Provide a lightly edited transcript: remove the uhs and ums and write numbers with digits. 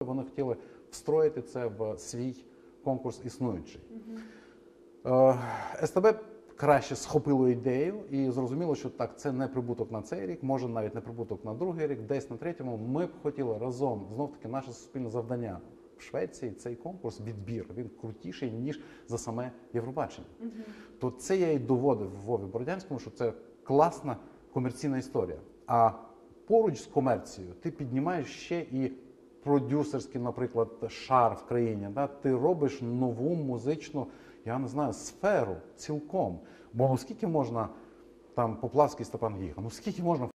вони хотіли встроїти це в свій конкурс існуючий. СТБ краще схопило ідею і зрозуміло, що так, це не прибуток на цей рік, може навіть не прибуток на другий рік, десь на третьому. Ми б хотіли разом, знов-таки наше суспільне завдання. В Швеції цей конкурс, відбір, він крутіший, ніж за саме Євробачення. То це я і доводив Вові Бородянському, що це класна комерційна історія. А поруч з комерцією ти піднімаєш ще і продюсерський, наприклад, шар в країні. Да? Ти робиш нову музичну, я не знаю, сферу цілком. Бо скільки можна, там, Поплавський Степан Гіга, скільки можна